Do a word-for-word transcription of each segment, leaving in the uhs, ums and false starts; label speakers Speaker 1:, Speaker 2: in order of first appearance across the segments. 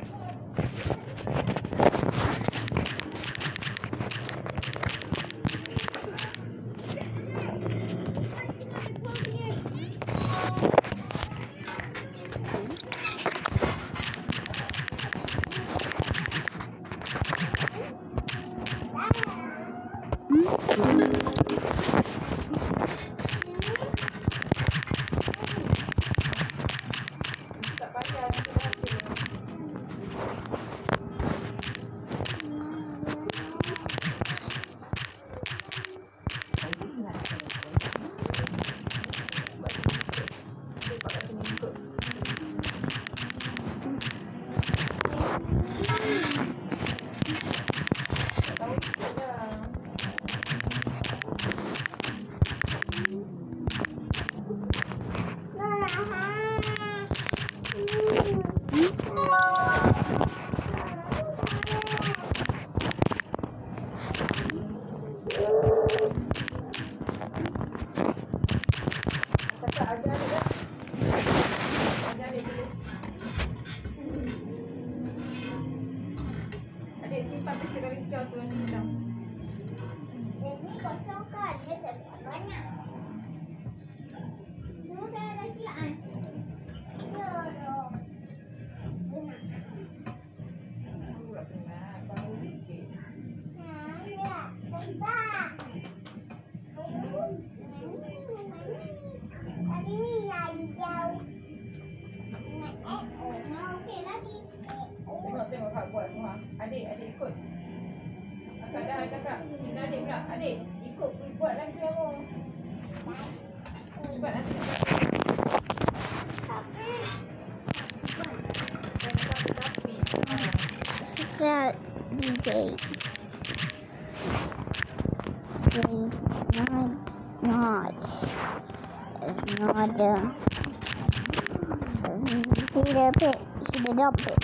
Speaker 1: Tengok kak buat semua. Adik, adik ikut. Kakak dah, kakak. Dah adik pula. Adik, ikut buat lagi kamu. Cepat nanti.
Speaker 2: That D J is not not it's not the see the pit see the dog pit.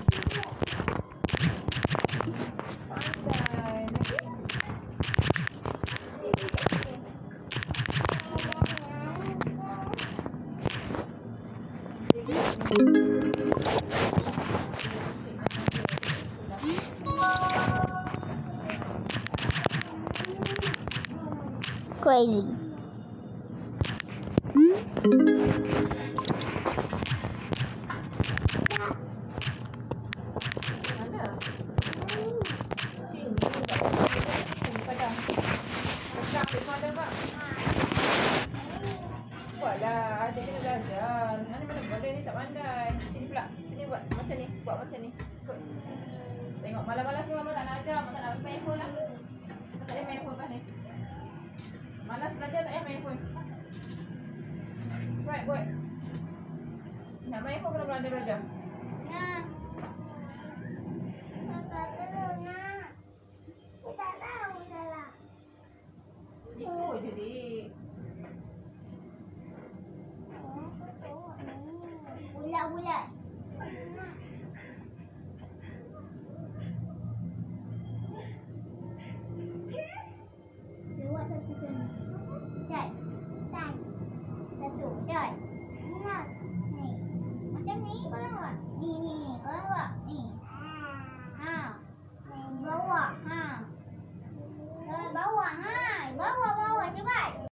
Speaker 2: Crazy.
Speaker 1: Buatlah, adik kena belajar. Nanti mana boleh ni tak pandai. Sini pula, sini buat macam ni, buat macam ni. Ikut. Tengok malas-malas ni mama tak nak ajar, mama tak nak main phone lah. Tak payah main phone pas ni. Malas belajar tak payah main phone. Right, buat. Nak main phone kena pandai belajar.
Speaker 2: Nah. Kakak terus nak. Kita tak tahu salah.
Speaker 1: Ikut je dik.
Speaker 2: Bulat-bulat. Buat satu kena. Cat. Tan. Satu. Cat. Nah. Ni. Macam ni kalau buat. Ni ni ni kalau buat. Ni.